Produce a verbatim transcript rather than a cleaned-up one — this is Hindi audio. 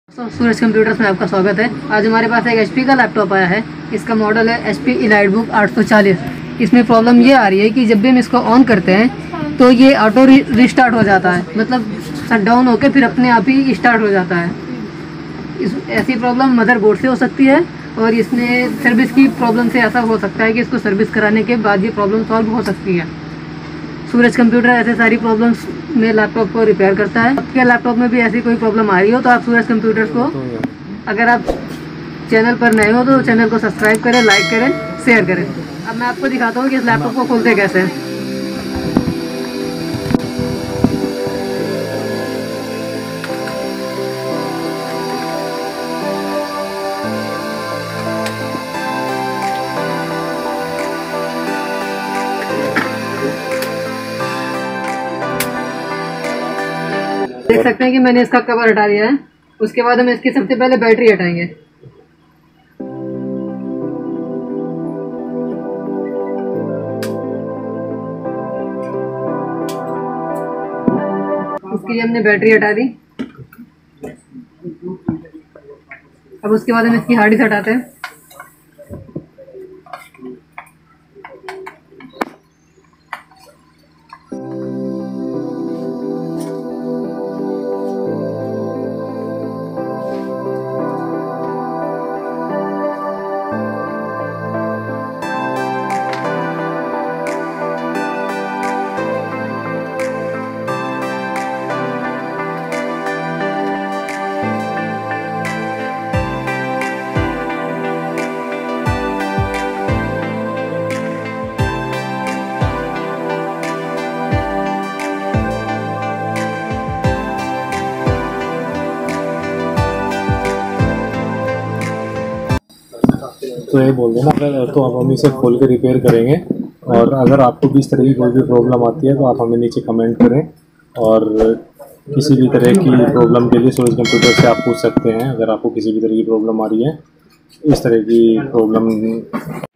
सूरज कंप्यूटर्स में आपका स्वागत है। आज हमारे पास एक एचपी का लैपटॉप आया है। इसका मॉडल है एचपी इलाइट बुक आठ सौ चालीस। इसमें प्रॉब्लम ये आ रही है कि जब भी हम इसको ऑन करते हैं तो ये ऑटो रिस्टार्ट हो जाता है, मतलब शट डाउन होकर फिर अपने आप ही स्टार्ट हो जाता है। इस ऐसी प्रॉब्लम मदरबोर्ड से हो सकती है और इसमें सर्विस की प्रॉब्लम से ऐसा हो सकता है कि इसको सर्विस कराने के बाद ये प्रॉब्लम सॉल्व हो सकती है। सूरज कंप्यूटर ऐसे सारी प्रॉब्लम्स में लैपटॉप को रिपेयर करता है। आपके लैपटॉप में भी ऐसी कोई प्रॉब्लम आ रही हो तो आप सूरज कंप्यूटर्स को, अगर आप चैनल पर नए हो तो चैनल को सब्सक्राइब करें, लाइक करें, शेयर करें। अब मैं आपको दिखाता हूँ कि इस लैपटॉप को खोलते कैसे हैं। देख सकते हैं कि मैंने इसका कवर हटा दिया है। उसके बाद हम इसकी सबसे पहले बैटरी हटाएंगे। इसकी हमने बैटरी हटा दी। अब उसके बाद हम इसकी हार्ड डिस्क हटाते हैं। तो ये बोल देना, अगर तो अब हम इसे खोल के रिपेयर करेंगे। और अगर आपको भी इस तरह की कोई भी प्रॉब्लम आती है तो आप हमें नीचे कमेंट करें, और किसी भी तरह की प्रॉब्लम के लिए सूरज कंप्यूटर से आप पूछ सकते हैं। अगर आपको किसी भी तरह की प्रॉब्लम आ रही है, इस तरह की प्रॉब्लम